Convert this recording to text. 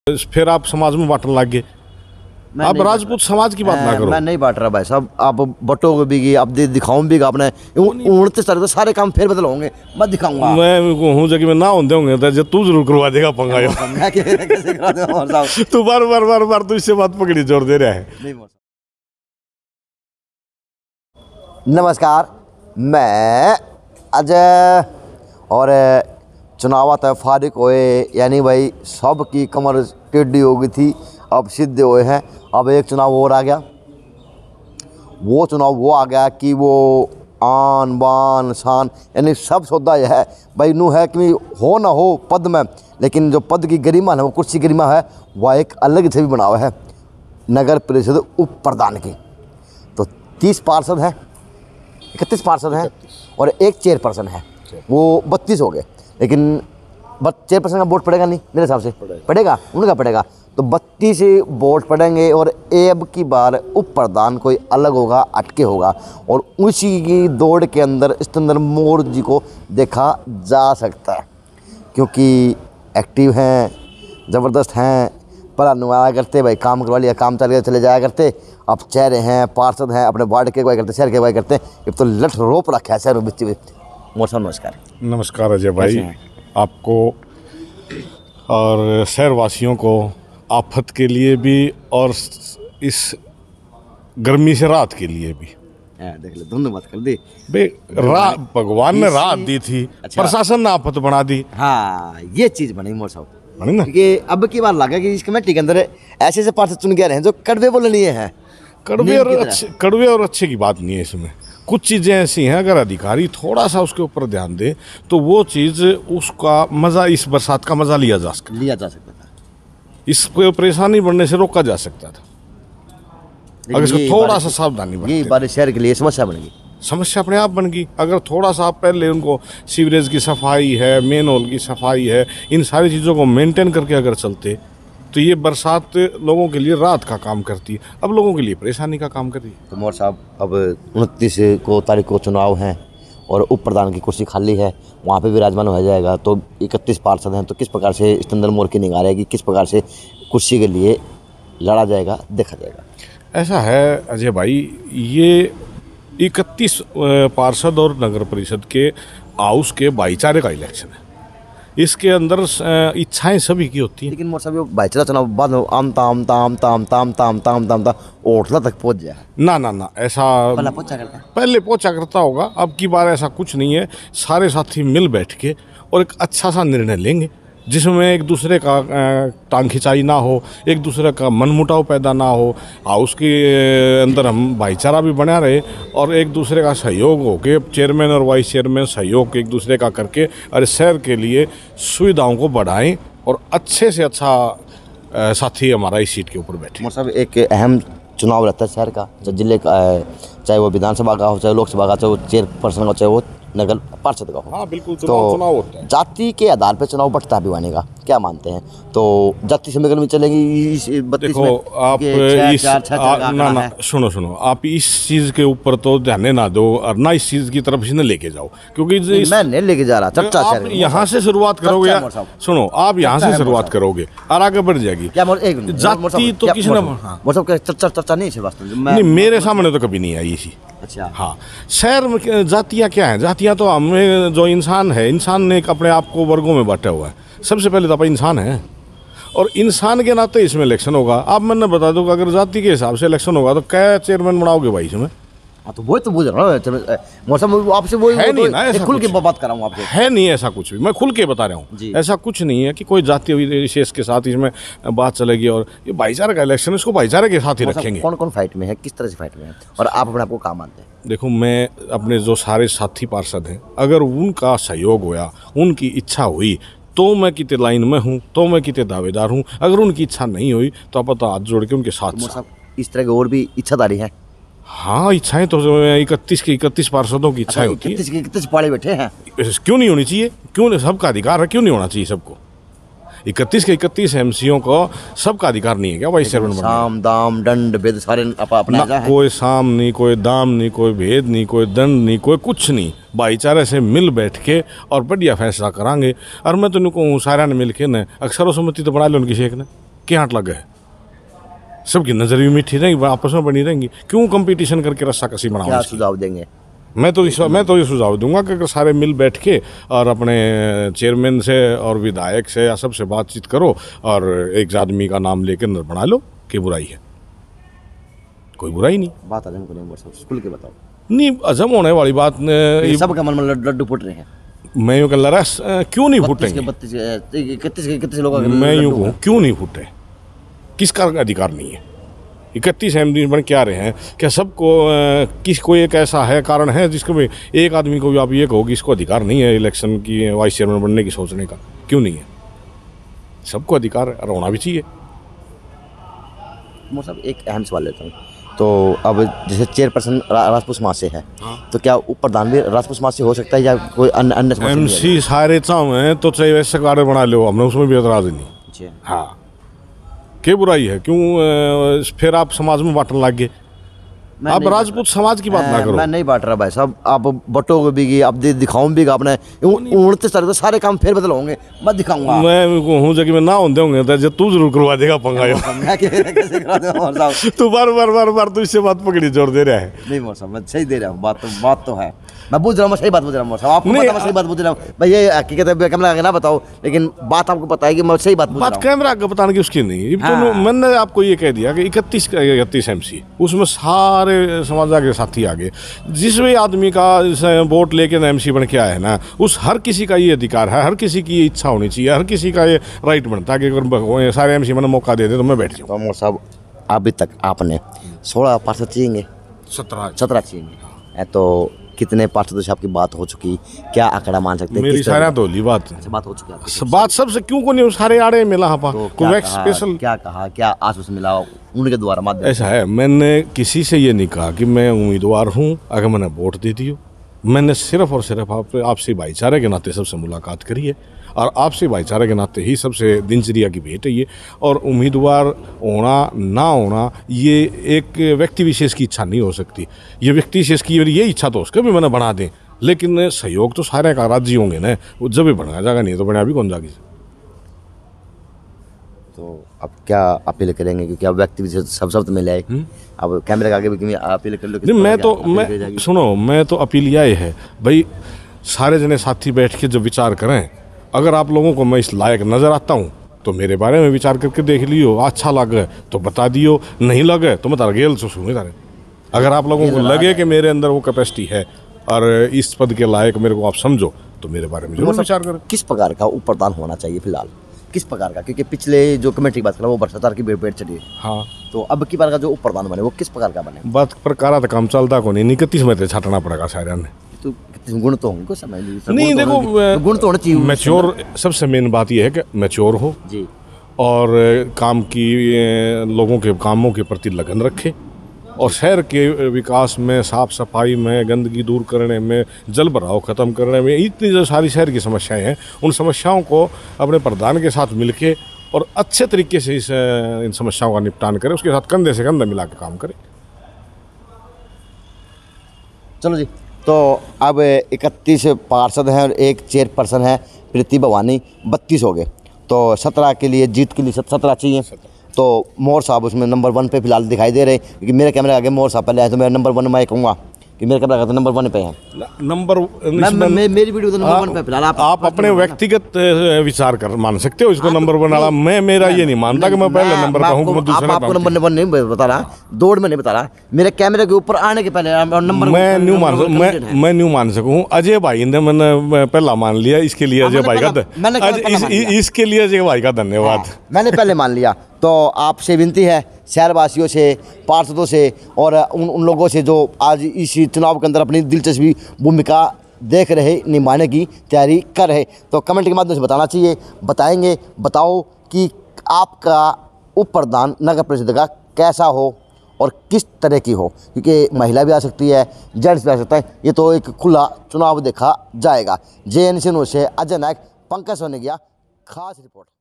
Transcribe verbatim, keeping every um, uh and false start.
फिर आप समाज में बांटने लग गए। अब राजपूत समाज की बात ना करो। मैं नहीं बांट रहा भाई साहब, आप बटोगे भी, आप दिखाऊं भी आपने उड़ते सारे सारे काम फिर बदल होंगे, मैं दिखाऊंगा। मैं हूँ जगह में ना होंगे होंगे तो तू जरूर करवा देगा पंगा। तू बार बार बार बार तू इससे बात पकड़ी जोर दे रहा है। नमस्कार, मैं अजय और चुनाव तय फारिक हुए, यानी भाई सब की कमर टेढ़ी हो गई थी, अब सीधे हुए हैं। अब एक चुनाव और आ गया, वो चुनाव वो आ गया कि वो आन बान शान यानी सब सौदा यह है भाई नू है कि हो ना हो पद में, लेकिन जो पद की गरिमा है, वो कुर्सी गरिमा है, वह एक अलग से भी बनावा है नगर परिषद उप प्रधान की। तो तीस पार्षद हैं, इकतीस पार्षद हैं और एक चेयरपर्सन है, वो बत्तीस हो गए। लेकिन बट चेयरपर्सन का वोट पड़ेगा नहीं मेरे हिसाब से, पड़ेगा उनका पड़ेगा, तो बत्तीस वोट पड़ेंगे और अब की बार उप प्रधान कोई अलग होगा, अटके होगा। और उसी की दौड़ के अंदर स्तंदर मोर जी को देखा जा सकता है, क्योंकि एक्टिव हैं, ज़बरदस्त हैं, पला नुमाया करते भाई, काम करवा लिया काम चल गया चले जाया करते। अब चेहरे हैं, पार्षद हैं, अपने वार्ड के अगुवाई करते, शहर के अगुवाई करते। अब तो लठ रोप रखा है शहर में बिच्ची। मोर साहब नमस्कार। नमस्कार अजय भाई, आपको और शहरवासियों को आफत के लिए भी और इस गर्मी से राहत के लिए भी। देख ले दोनों बात कर दी बे, रा भगवान ने राहत दी थी। अच्छा। प्रशासन ने आफत बना दी। हाँ, ये चीज़ बनी मोर साहब, बनी ना, क्योंकि अब की बार लगा कि इस कमेटी के अंदर ऐसे ऐसे पार्षद चुन के रहे हैं जो कड़वे बोलने लिए हैं। कड़वे और अच्छे, कड़वे और अच्छे की बात नहीं है इसमें। कुछ चीज़ें ऐसी हैं, अगर अधिकारी थोड़ा सा उसके ऊपर ध्यान दे तो वो चीज़, उसका मज़ा, इस बरसात का मज़ा लिया जा सकता लिया जा सकता था, इसको परेशानी बढ़ने से रोका जा सकता था अगर इसको थोड़ा सा सावधानी बरते। ये बारिश शहर के लिए समस्या बन गई, समस्या अपने आप बन गई। अगर थोड़ा सा आप पहले उनको सीवरेज की सफाई है, मेन होल की सफाई है, इन सारी चीज़ों को मेंटेन करके अगर चलते तो ये बरसात लोगों के लिए राहत का काम करती है, अब लोगों के लिए परेशानी का काम कर रही है। तो मोर साहब अब उनतीस को तारीख को चुनाव हैं और उप प्रधान की कुर्सी खाली है, वहाँ पे विराजमान हो जाएगा। तो इकतीस पार्षद हैं, तो किस प्रकार से स्तंदर मोर की निगाह रहेगी, किस प्रकार से कुर्सी के लिए लड़ा जाएगा, देखा जाएगा। ऐसा है अजय भाई, ये इकतीस पार्षद और नगर परिषद के हाउस के भाईचारे का इलेक्शन है, इसके अंदर इच्छाएं सभी की होती हैं। लेकिन मोर साहब भाईचारा चुनाव बाद में आम ताम ताम ताम ताम ताम ताम ताम ताम ओटला तक पहुंच जाए। ना ना ना, ऐसा पहले पहुंचा करता है, पहले पहुंचा करता होगा, अब की बार ऐसा कुछ नहीं है। सारे साथी मिल बैठ के और एक अच्छा सा निर्णय लेंगे जिसमें एक दूसरे का टांग खिंचाई ना हो, एक दूसरे का मनमुटाव पैदा ना हो, हाउस के अंदर हम भाईचारा भी बना रहे और एक दूसरे का सहयोग हो के चेयरमैन और वाइस चेयरमैन सहयोग एक दूसरे का करके और शहर के लिए सुविधाओं को बढ़ाएं और अच्छे से अच्छा साथी हमारा इस सीट के ऊपर बैठे। मोर साहब एक अहम चुनाव रहता है शहर का, जिले का, चाहे वो विधानसभा का हो, चाहे लोकसभा का, चाहे वो चेयरपर्सन का, चाहे वो नगर पार्षद का हो। हाँ बिल्कुल, तो चुनाव होता है। जाति के आधार पर चुनाव बढ़ता है भिवानी का, क्या मानते हैं? तो जाति समीकरण में चलेगी इस बत्तीस देखो में? आप इस आ, ना ना सुनो सुनो आप इस चीज़ के ऊपर तो ध्यान ना दो और ना इस चीज़ की तरफ इन्हें लेके जाओ, क्योंकि मैं नहीं लेके जा रहा। चर्चा आप यहाँ से शुरुआत करोगे, सुनो आप यहाँ से शुरुआत करोगे और आगे बढ़ जाएगी। जाति तो किसी ने चर्चा नहीं है वास्तव में, नहीं मेरे सामने तो कभी नहीं आई इसी। अच्छा हाँ, शहर में जातियाँ क्या हैं? जातियाँ तो हमें, जो इंसान है, इंसान ने एक अपने आप को वर्गों में बांटा हुआ है। सबसे पहले तो आप इंसान हैं और इंसान के नाते इसमें इलेक्शन होगा। आप मैंने बता दूँ अगर जाति के हिसाब से इलेक्शन होगा तो क्या चेयरमैन बनाओगे भाई इसमें? हाँ तो वही तो बोल रहा हूँ, मौसम आपसे वही है नहीं ना, ऐसा खुल के बात कर रहा हूँ आपसे। है नहीं ऐसा कुछ भी, मैं खुल के बता रहा हूँ, ऐसा कुछ नहीं है कि कोई जाति विशेष के साथ इसमें बात चलेगी। और ये भाईचारे का इलेक्शन, इसको भाईचारे के साथ ही रखेंगे। कौन कौन फाइट में है, किस तरह से फाइट में है और आप अपने आपको कहाँ मानते हैं? देखो मैं अपने जो सारे साथी पार्षद हैं, अगर उनका सहयोग होया, उनकी इच्छा हुई तो मैं कितने लाइन में हूँ, तो मैं कितने दावेदार हूँ। अगर उनकी इच्छा नहीं हुई तो आप तो हाथ जोड़ के उनके साथ। इस तरह की और भी इच्छाधारी है? हाँ, इच्छाएं तो इकतीस के इकतीस पार्षदों की इच्छाएं होती है। इकतीस पाले बैठे हैं, क्यों नहीं होनी चाहिए? क्यों, सबका अधिकार है, क्यों नहीं होना चाहिए सबको? इकतीस के इकतीस एमसीओ को सबका अधिकार नहीं है क्या भाई चेयरमैन बनने? साम दाम दंड भेद सारे अपना है। कोई साम नहीं, कोई दाम नहीं, कोई भेद नहीं, कोई दंड नहीं, कोई कुछ नहीं। भाईचारे से मिल बैठ के और बढ़िया फैसला करांगे। और मैं तो कहूँ सारा ने मिल के न अक्सर सम्मति तो बना लो उनकी शेख ने, के हाथ लगे है, सबकी नज़र भी मीठी रहेंगी, आपस में बनी रहेंगी, क्यों कंपटीशन करके रस्सा कसी क्या बनाओ? सुझाव देंगे? मैं तो इस मैं तो ये सुझाव दूंगा कि अगर सारे मिल बैठ के और अपने चेयरमैन से और विधायक से या सबसे बातचीत करो और एक आदमी का नाम लेकर अंदर बना लो, कि बुराई है? कोई बुराई नहीं। बात हजम करें मोर साहब, खुल के बताओ। नहीं, हजम होने वाली बात ने ये सबका मन में लड्डू फूट रहे हैं। मैं यूँ कह रहा क्यों नहीं फूटेंगे? बत्तीस के इकतीस के इकतीस लोगों के मैं यूँ लड्डू कहूँ हैं। क्यों नहीं फूटे? किसका अधिकार नहीं है? इकतीस एमडी बन के आ रहे हैं, क्या सबको अ, किस कोई एक ऐसा है कारण है जिसको भी एक आदमी को भी आप ये कहो कि इसको अधिकार नहीं है इलेक्शन की वाइस चेयरमैन बनने की सोचने का? क्यों नहीं है? सबको अधिकार है और होना भी चाहिए। मोर साहब एक अहम सवाल लेता हूँ, तो अब जैसे चेयरपर्सन रा, राजपूत समाज से है, तो क्या उप प्रधान भी राजपूत समाज से हो सकता है या कोई अन्य अन्य समाज से एम नहीं है? सी सारे चाहे तो चाहे वैसे कार्य बना लो, हमने उसमें भी एतराज नहीं। जी। हाँ, क्या बुराई है? क्यों अ, फिर आप समाज में बांटने लग गए? मैं आप नहीं राजपूत समाज की बात ना मैं- करो। मैं नहीं बांट रहा भाई साहब, आप बटोगे भी, आप दि- दिखाऊं भी आपने उनतीस तारीख को सारे काम फिर बदल होंगे, मैं दिखाऊंगा। मैं हूँ जगह में ना होंगे होंगे तो जब तू जरूर करवा देगा पंगा ये। मैं कैसे कैसे करा दूं मोर साहब? तू बार बार बार बार तो इससे बात पकड़ी जोड़ दे रहा है। नहीं मोर साहब, मैं सही दे रहा हूँ, बात तो बात तो है, मैं बुझ रहा हूँ, मैं सही बात बुझ रहा हूँ मोर साहब, आपको नहीं, पता है मैं सही बात बुझ रहा हूँ भाई, ये हकीकत है, कैमरा आगे ना बताओ, लेकिन बात आपको पता है कि मैं सही बात बुझ रहा बात हूँ। कैमरा का बताने की उसकी नहीं। तो हाँ। मैंने आपको ये कह दिया कि इकतीस इकतीस एमसी, उसमें सारे समाज के साथी आ गए। जिस भी आदमी का इस वोट लेके एमसी बन के आया है ना, उस हर किसी का ये अधिकार है, हर किसी की ये इच्छा होनी चाहिए, हर किसी का ये राइट बनता है कि अगर सारे एमसी मैंने मौका दे दे तो मैं बैठ जाऊँ। तो मोर साहब अभी तक आपने सोलह पार्षद चाहिए, सत्रह सत्रह चाहिए, तो कितने पार्षदों से आपकी बात हो चुकी, क्या आंकड़ा मान सकते हैं? मेरी किस तरह सारा की- धोली बात अच्छा, बात हो चुकी है आपकी? बात सबसे क्यों को नहीं सारे आड़े मिला हाँ पा तो कोई क्या वैक्स कहा, स्पेशल क्या कहा, क्या आश्वासन मिला उनके द्वारा माध्यम से? ऐसा है, मैंने किसी से ये नहीं कहा कि मैं उम्मीदवार हूँ अगर मैंने वोट दे दी हो। मैंने सिर्फ और सिर्फ आप आपसे भाईचारे के नाते सबसे मुलाकात करी है और आपसे भाईचारे के नाते ही सबसे दिनचर्या की भेंट है ये। और उम्मीदवार होना ना होना ये एक व्यक्ति विशेष की इच्छा नहीं हो सकती। ये व्यक्ति विशेष की ये इच्छा तो उसका भी मैंने बना दें, लेकिन सहयोग तो सारे का राज्य होंगे ना, वो जब भी बना जाएगा, नहीं तो बना भी कौन जाएगी। तो अब क्या अपील करेंगे, क्योंकि अब व्यक्ति विशेष सब शब्द में लाए, अब कैमरे के आगे भी क्योंकि अपील कर लो, किस नहीं, मैं तरह तो की अपील मैं करी जाएगी? सुनो, मैं तो अपील यह है भाई, सारे जने साथी बैठ के जब विचार करें, अगर आप लोगों को मैं इस लायक नज़र आता हूँ तो मेरे बारे में विचार करके देख लियो, अच्छा लगे तो बता दियो, नहीं लगे तो मैं तारा गेल से सुने तारे। अगर आप लोगों को लगे कि मेरे अंदर वो कैपेसिटी है और इस पद के लायक मेरे को आप समझो तो मेरे बारे में जरूर विचार करें। किस प्रकार का उप प्रधान होना चाहिए फिलहाल, किस प्रकार का? क्योंकि पिछले जो कमेटी की बात करा वो भ्रष्टाचार की बेट चढ़ी है, हाँ, तो अब की बार का जो उप प्रधान बने वो किस प्रकार का बने? बात पर कारा तो काम चलता को नहीं, निकतीस में छाटना पड़ेगा सारे ने। तो कितने गुण तो होंगे, कुछ समय नहीं, देखो, गुण तो होना चाहिए। मैच्योर, सबसे मेन बात यह है कि मैच्योर हो जी, और काम की लोगों के कामों के प्रति लगन रखे और शहर के विकास में, साफ सफाई में, गंदगी दूर करने में, जल भराव ख़त्म करने में, इतनी जो सारी शहर की समस्याएं हैं, उन समस्याओं को अपने प्रधान के साथ मिलके और अच्छे तरीके से इस इन समस्याओं का निपटान करें, उसके साथ कंधे से कंधा मिला के काम करें। चलो जी, तो अब इकतीस पार्षद हैं और एक चेयरपर्सन है प्रीति भवानी, बत्तीस हो गए, तो सत्रह के लिए जीत के लिए सत्रह चाहिए। तो मोर साहब उसमें नंबर वन पे फिलहाल दिखाई दे रहे हैं, क्योंकि मेरे कैमरे आगे मोर साहब पहले आए, तो मेरा नंबर वन मैं कहूँगा कि मेरे कैमरे आगे तो नंबर वन पे है। नंबर मैं, मैं, मैं, मेरी वीडियो तो नंबर वन पे फिलहाल। आप, आप अपने व्यक्तिगत अ, विचार कर मान सकते हो इसको नंबर वन वाला। मैं मेरा ये नहीं मानता कि मैं पहले नंबर पे हूँ कि मैं दूसरे आप, आपको नंबर वन नहीं बता रहा, दौड़ में नहीं बता रहा, मेरे कैमरे के ऊपर आने के पहले नंबर मैं न्यू मान सकूं, मैं मैं न्यू मान सकूं। अजय भाई ने मैंने पहला मान लिया, इसके लिए अजय भाई का मैंने अज- इस, इसके लिए अजय भाई का धन्यवाद। मैंने पहले मान लिया। तो आपसे विनती है, शहरवासियों से, पार्षदों से और उन उन लोगों से जो आज इस चुनाव के अंदर अपनी दिलचस्पी भूमिका देख रहे, निभाने की तैयारी कर रहे, तो कमेंट के माध्यम से बताना चाहिए, बताएंगे। बताओ कि आपका उप प्रधान नगर परिषद का कैसा हो और किस तरह की हो, क्योंकि महिला भी आ सकती है, जेंट्स भी आ सकता है, ये तो एक खुला चुनाव देखा जाएगा। जे एन सी न्यूज़ से अजय नायक, पंकज सोनेगिया, खास रिपोर्ट।